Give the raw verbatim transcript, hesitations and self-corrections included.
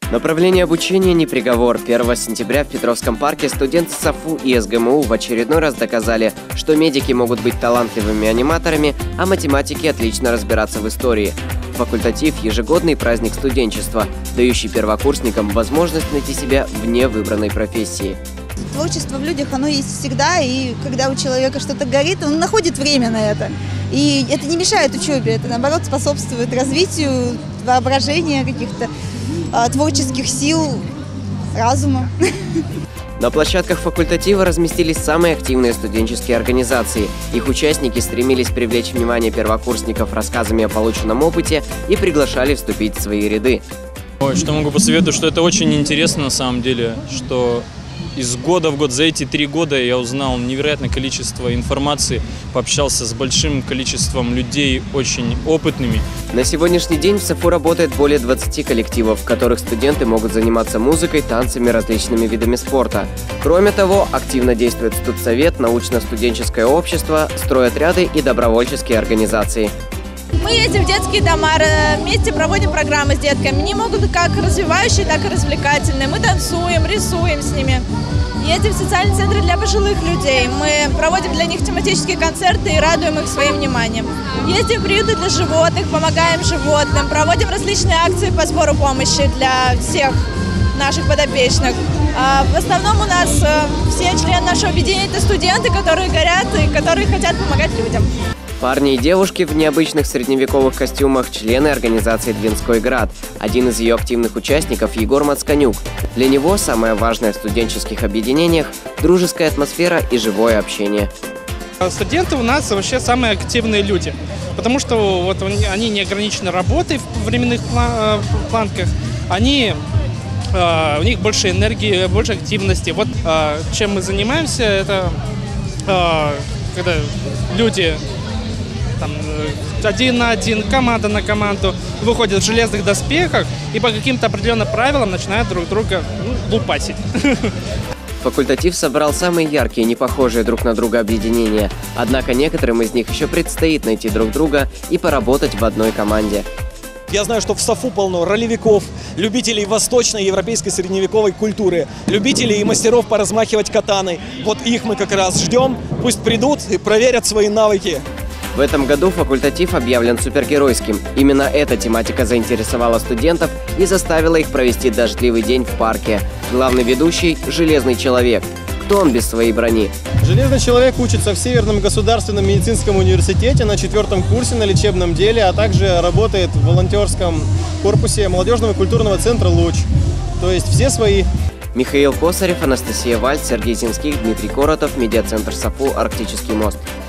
Направление обучения не приговор. первого сентября в Петровском парке студенты САФУ и СГМУ в очередной раз доказали, что медики могут быть талантливыми аниматорами, а математики отлично разбираться в истории. Факультатив – ежегодный праздник студенчества, дающий первокурсникам возможность найти себя вне выбранной профессии. Творчество в людях, оно есть всегда, и когда у человека что-то горит, он находит время на это. И это не мешает учебе, это, наоборот, способствует развитию воображения, каких-то а, творческих сил, разума. На площадках факультатива разместились самые активные студенческие организации. Их участники стремились привлечь внимание первокурсников рассказами о полученном опыте и приглашали вступить в свои ряды. Ой, что могу посоветовать, что это очень интересно на самом деле, что из года в год, за эти три года я узнал невероятное количество информации, пообщался с большим количеством людей, очень опытными. На сегодняшний день в САФУ работает более двадцати коллективов, в которых студенты могут заниматься музыкой, танцами, различными видами спорта. Кроме того, активно действует студсовет, научно-студенческое общество, стройотряды и добровольческие организации. Мы ездим в детские дома, вместе проводим программы с детками. Они могут как развивающие, так и развлекательные. Мы танцуем, рисуем с ними. Ездим в социальные центры для пожилых людей. Мы проводим для них тематические концерты и радуем их своим вниманием. Ездим в приюты для животных, помогаем животным, проводим различные акции по сбору помощи для всех наших подопечных. В основном у нас все члены нашего объединения – это студенты, которые горят и которые хотят помогать людям. Парни и девушки в необычных средневековых костюмах – члены организации «Двинской град». Один из ее активных участников – Егор Мацканюк. Для него самое важное в студенческих объединениях – дружеская атмосфера и живое общение. Студенты у нас вообще самые активные люди, потому что вот они не ограничены работой в временных планках, они, у них больше энергии, больше активности. Вот чем мы занимаемся, это когда люди там, один на один, команда на команду, выходят в железных доспехах и по каким-то определенным правилам начинают друг друга ну, лупасить. Факультатив собрал самые яркие, не похожие друг на друга объединения. Однако некоторым из них еще предстоит найти друг друга и поработать в одной команде. Я знаю, что в САФУ полно ролевиков, любителей восточной европейской средневековой культуры, любителей и мастеров поразмахивать катаной. Вот их мы как раз ждем, пусть придут и проверят свои навыки. В этом году факультатив объявлен супергеройским. Именно эта тематика заинтересовала студентов и заставила их провести дождливый день в парке. Главный ведущий – Железный человек. Кто он без своей брони? Железный человек учится в Северном государственном медицинском университете на четвертом курсе на лечебном деле, а также работает в волонтерском корпусе молодежного культурного центра «Луч». То есть все свои. Михаил Косарев, Анастасия Вальц, Сергей Зинских, Дмитрий Коротов, медиацентр САФУ «Арктический мост».